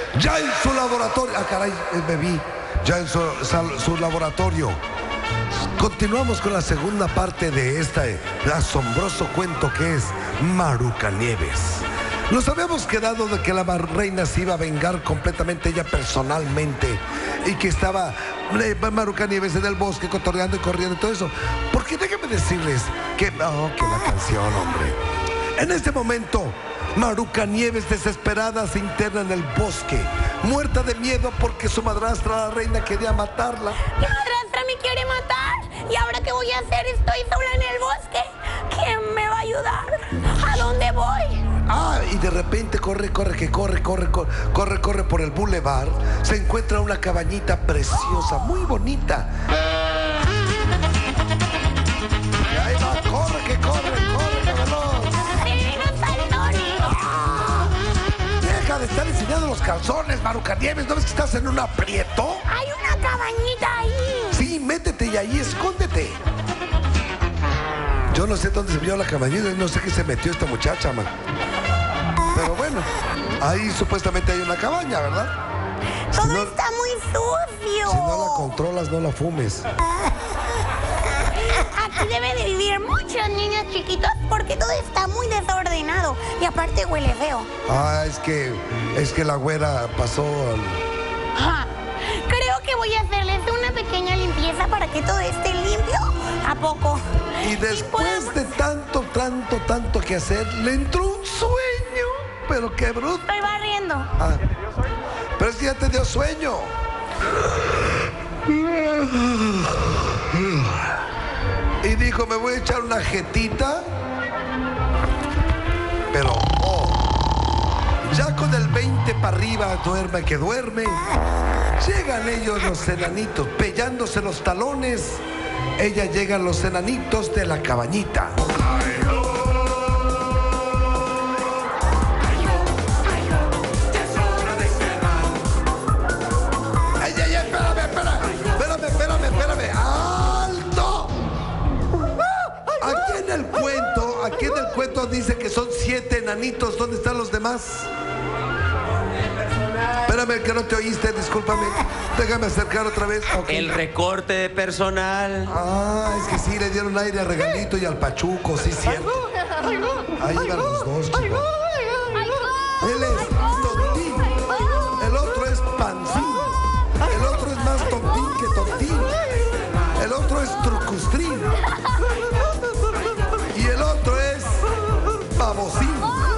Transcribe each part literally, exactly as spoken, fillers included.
Ya en su laboratorio, ah caray, me vi, ya en su, su laboratorio. Continuamos con la segunda parte de este asombroso cuento que es Maruca Nieves. Nos habíamos quedado de que la reina se iba a vengar completamente ella personalmente y que estaba eh, Maruca Nieves en el bosque cotorreando y corriendo y todo eso. Porque déjenme decirles que... Oh, que la canción, hombre. En este momento, Maruca Nieves desesperada se interna en el bosque, muerta de miedo porque su madrastra, la reina, quería matarla. Mi madrastra me quiere matar. ¿Y ahora qué voy a hacer? Estoy sola en el bosque. ¿Quién me va a ayudar? ¿A dónde voy? Ah, y de repente corre, corre, que corre, corre, corre, corre, corre por el boulevard. Se encuentra una cabañita preciosa, muy bonita. Y ahí va, corre, que corre, corre, que veloz. Ah, deja de estar enseñando los calzones, Maruca Nieves. ¿No ves que estás en un aprieto? Hay una cabañita ahí. Sí, métete y ahí escóndete. Yo no sé dónde se vio la cabañita, no sé qué se metió esta muchacha, man. Pero bueno, ahí supuestamente hay una cabaña, ¿verdad? Todo si no, está muy sucio. Si no la controlas, no la fumes. Aquí deben de vivir muchos niños chiquitos porque todo está muy desordenado. Y aparte huele feo. Ah, es que, es que la güera pasó al... Ah, creo que voy a hacerles una pequeña limpieza para que todo esté limpio. ¿A poco? Y después de tanto, tanto, tanto que hacer, le entró un sueño. Pero qué bruto. Estoy barriendo. Ah, pero es que ya te dio sueño. Y dijo, me voy a echar una jetita. Pero, oh, ya con el veinte para arriba, duerme que duerme. Llegan ellos los enanitos, pellándose los talones. Ella llega a los enanitos de la cabañita. ¡Ay, ay, ay! Espérame, espérame. Espérame, espérame, espérame. ¡Alto! Aquí en el cuento, aquí en el cuento dice que son siete enanitos. ¿Dónde están los demás? Espérame, que no te oíste, discúlpame. Déjame acercar otra vez. Okay. El recorte de personal. Ah, es que sí, le dieron aire a Regalito y al Pachuco, sí, cierto. Ahí van los dos, chicos. Él es tontín, el otro es pancín, el otro es más tontín que tontín, el otro es trucustrín y el otro es babosín.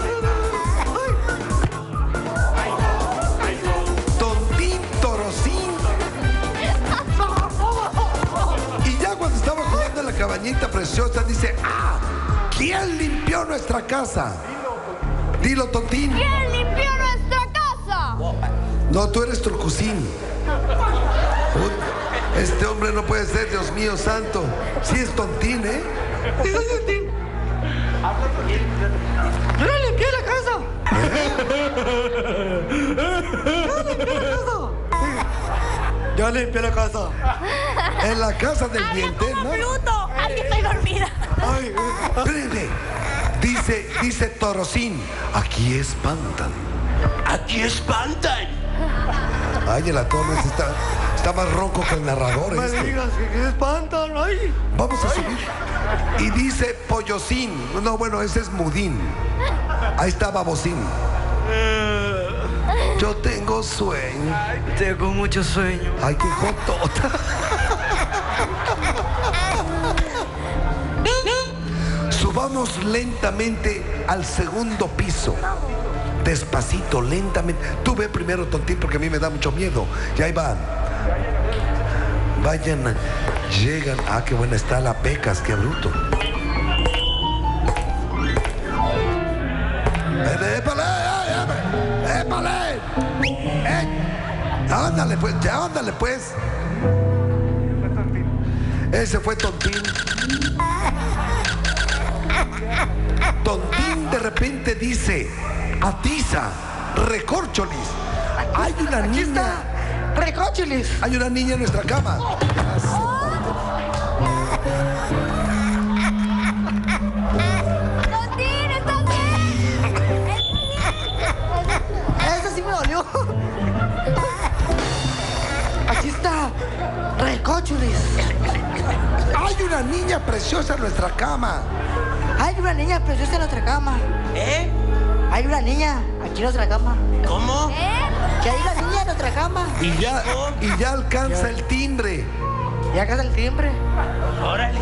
Cabañita preciosa, dice, ah, ¿quién limpió nuestra casa? Dilo, tontín. ¿Quién limpió nuestra casa? No, tú eres trucusín. Este hombre no puede ser, Dios mío santo. Sí es tontín, ¿eh? Sí, soy tontín. Yo no limpié la casa. Yo limpié la casa. Yo limpié la casa. En la casa del Habla diente, como ¿no? Pluto. Aquí estoy dormida. Ay, Espérate. Dice, dice Torosín, aquí espantan. Aquí espantan. Ay, el Torres está, está más ronco que el narrador. no me Este. digas que, que se espantan. Ay. Vamos a subir. Y dice Pollosín. No, bueno, ese es Mudín. Ahí está Babosín. Yo tengo sueño. Tengo mucho sueño. Ay, qué jotota. Subamos lentamente al segundo piso. Despacito, lentamente. Tú ve primero, tontín, porque a mí me da mucho miedo. Y ahí van. Vayan, llegan. Ah, qué buena está la Pecas, qué bruto. ¡Épale! ¡Épale! ¡Eh! Ándale pues, ya ándale pues. Ese fue Tontín. Tontín de repente dice, atiza, recórcholis. Hay una Aquí niña. está. Recóchilis. Hay una niña en nuestra cama. Tontín, ¿estás bien? Esa sí me dolió. Cochulis. Hay una niña preciosa en nuestra cama. Hay una niña preciosa en nuestra cama. ¿Eh? Hay una niña aquí en nuestra cama. ¿Cómo? Que hay una niña en nuestra cama. Y ya, y ya alcanza el timbre. Ya acá está el timbre. Órale.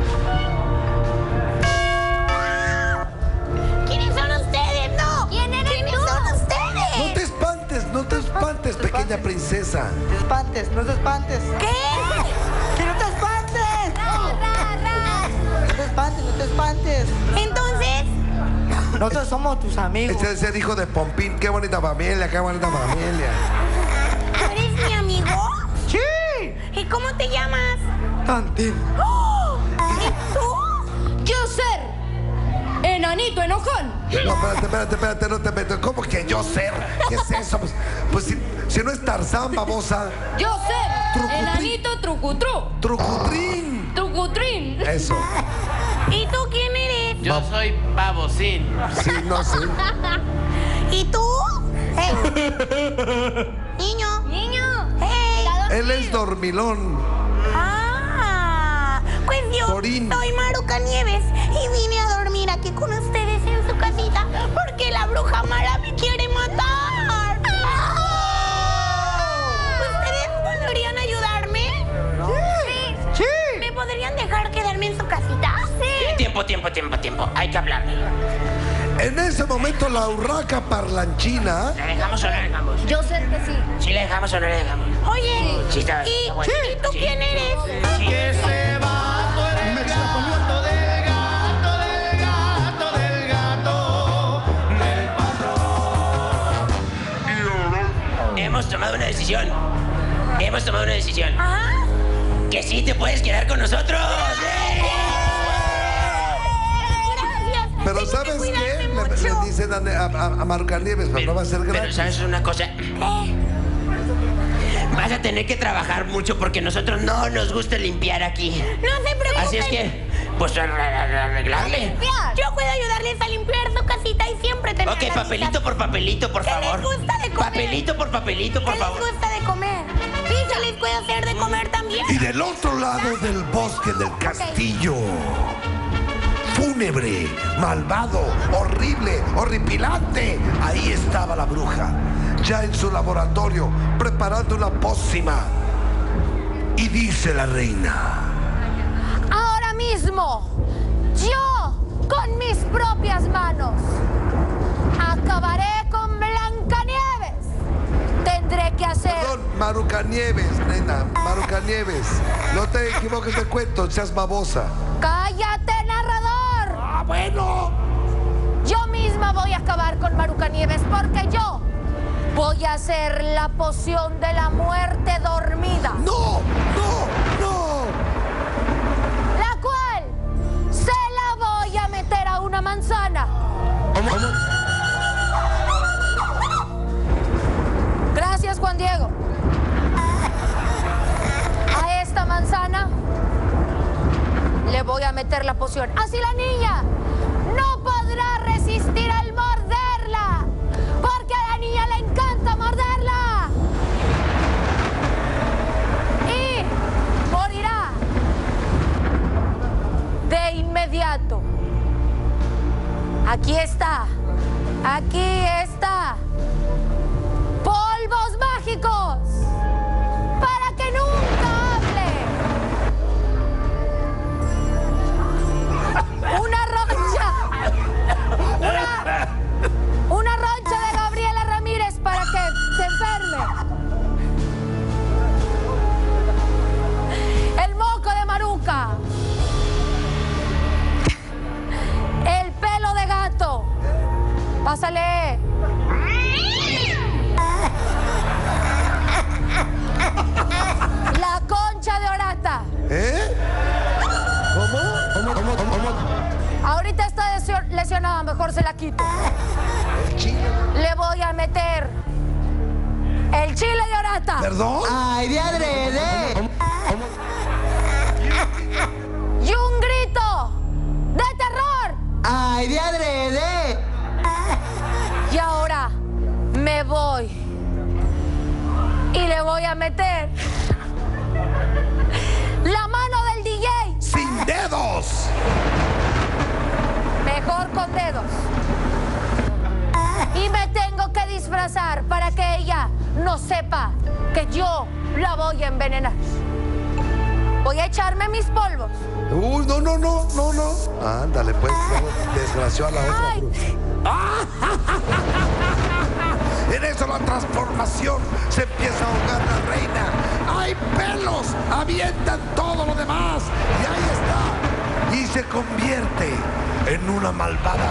¿Quiénes son ustedes? No. ¿Quién eres ¿Quiénes tú? son ustedes? No te espantes, no te espantes, pequeña princesa. No te espantes, no te espantes. ¿Qué? ¡Que no te espantes! No te espantes, no te espantes. Entonces, Nosotros somos tus amigos. Ese es el hijo de Pompín. Qué bonita familia, qué bonita familia. ¿tú eres mi amigo? ¡Sí! ¿Y cómo te llamas? Tantín. ¡Oh! ¿Y tú? Yo ser enanito enojón. No, espérate, espérate, espérate, no te metas. ¿Cómo que yo ser? ¿Qué es eso? Pues, pues si, si no es Tarzán, babosa. Yo ser Trucutrín. enanito trucutru. Trucutrín. Trucutrín. Eso. ¿Y tú quién eres? Yo soy babosín. Sí, no sé. ¿Y tú? Hey. Niño. Niño. Hey. Él es dormilón. Ah, pues yo Torín. soy Maruca Nieves y vine a dormir aquí con ustedes en su casita porque la bruja mala me quiere matar. ¿Ustedes podrían ayudarme? Sí. ¡Sí! ¿Me podrían dejar quedarme en su casita? Sí. Tiempo, tiempo, tiempo, tiempo. Hay que hablarle. En ese momento la urraca parlanchina. ¿La dejamos o no la dejamos? Yo ser que sí. ¿Sí la dejamos o no la dejamos? Oye, Sí, está- ¿y, está bueno. ¿y tú Sí. quién eres? Sí. Que se va tú eres el gato del gato del gato del gato del patrón. Hemos tomado una decisión. Hemos tomado una decisión. Ajá. Que sí te puedes quedar con nosotros. ¡Eh! Gracias. Pero Tengo ¿sabes que qué? cuidarme Le, mucho. le dicen a, a, a Maruca Nieves, pero, no va a ser Pero gratis. sabes una cosa, ¿Qué? vas a tener que trabajar mucho porque nosotros no nos gusta limpiar aquí. No se preocupen. Así es que, pues ar- ar- arreglarle. Yo puedo ayudarles a limpiar su casita y siempre tener Ok, las papelito vistas. por papelito, por ¿Qué favor. les gusta de comer? Papelito por papelito, por ¿Qué favor. les gusta de comer? ¿Pizza les puedo hacer de comer también? Y del otro lado del bosque del castillo, fúnebre, malvado, horrible, horripilante, ahí estaba la bruja, ya en su laboratorio, preparando una pócima. Y dice la reina: Ahora mismo, yo, con mis propias manos, acabaré con Blancanieves. Tendré que hacer... perdón, Maruca Nieves, nena, Maruca Nieves, no te equivoques de cuento, seas babosa. ¡Cállate, narrador! ¡Ah, bueno! Yo misma voy a acabar con Maruca Nieves porque yo voy a hacer la poción de la muerte dormida. ¡No! ¡No! ¡No! La cual se la voy a meter a una manzana. Gracias, Juan Diego. A esta manzana le voy a meter la poción. Así la niña no podrá resistir al morderla, porque a la niña le encanta morderla. Y morirá de inmediato. Aquí está, aquí está. Polvos mágicos para que nunca hable. Una roncha. Una, una roncha de Gabriela Ramírez para que se enferme. El moco de Maruca. El pelo de gato. Pásale. La concha de Orata. ¿Eh? ¿Cómo? ¿Cómo? ¿Cómo? ¿Cómo? Ahorita está lesio- lesionada, mejor se la quito. El chile. Le voy a meter el chile de Orata. ¿Perdón? ¡Ay, de adrede! Y un grito de terror. ¡Ay, de adrede! Y ahora me voy y le voy a meter Mejor con dedos. Y me tengo que disfrazar para que ella no sepa que yo la voy a envenenar. Voy a echarme mis polvos. Uy, no, no, no, no, no. Ándale, pues, luego desgració a la otra Ay. bruja. En eso la transformación se empieza a ahogar la reina. ¡Hay pelos! Avientan todo lo demás. Y ahí está. Y se convierte en una malvada.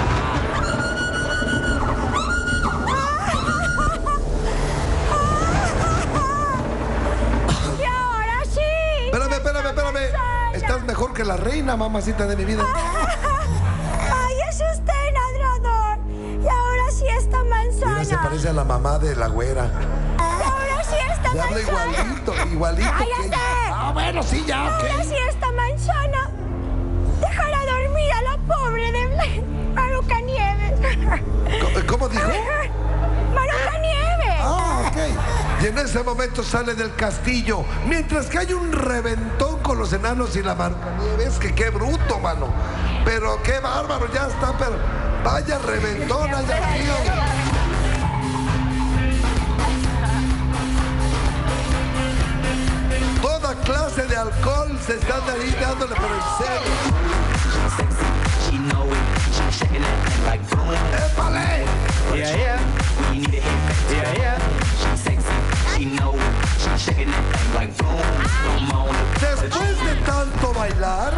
Y ahora sí. Espérame, espérame, espérame. Estás mejor que la reina, mamacita de mi vida. Ay, es usted, ladrador. Y ahora sí esta manzana. Mira, se parece a la mamá de la güera. Y ahora sí esta Le habla manzana. igualito, igualito que ¡Cállate! ella. Ah, bueno, sí, ya, ok. Ahora sí esta manzana dejará dormir a la pobre de Maruca Nieves. ¿Cómo- ¿Cómo dijo? Maruca Nieves. Ah, ok. Y en ese momento sale del castillo, mientras que hay un reventón con los enanos y la Marcanieves, que qué bruto, mano. Pero qué bárbaro, ya está, pero vaya reventón allá arriba. Toda clase de alcohol se están ahí dándole por el cero. She know it, she shaking that thing like boom. ¡Épale! Yeah, yeah, We need to hit that. yeah, yeah. She sexy, she know it, she shaking that thing like boom. Come on. Después de tanto bailar,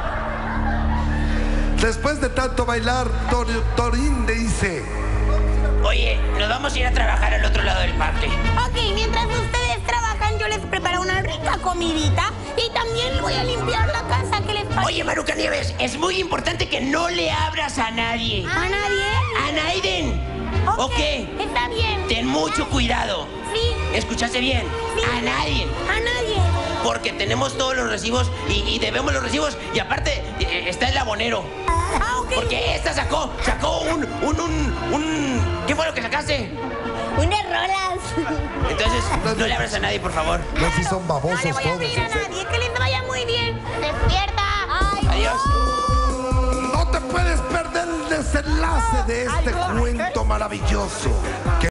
después de tanto bailar, Tor- Torín le dice: Oye, nos vamos a ir a trabajar al otro lado del parque. Ok, mientras ustedes trabajan, yo les preparo una rica comidita y también voy a limpiar la casa que les parece. Oye, Maruca Nieves, es muy importante que no le abras a nadie. ¿A nadie? ¡A Naiden! ¿Ok? Está bien. Ten mucho cuidado. Sí, ¿Escuchaste bien? Sí. A nadie. a nadie. Porque tenemos todos los recibos y, y debemos los recibos. Y aparte, eh, está el abonero. Ah, ok. Porque esta sacó, sacó un, un, un, un... ¿Qué fue lo que sacaste? Unas rolas. Entonces, no le abras a nadie, por favor. no, si son No babosos le voy a todos. abrir a en serio. nadie. Que les vaya muy bien. Despierta. Ay, Adiós. No te puedes perder el desenlace de este cuento maravilloso.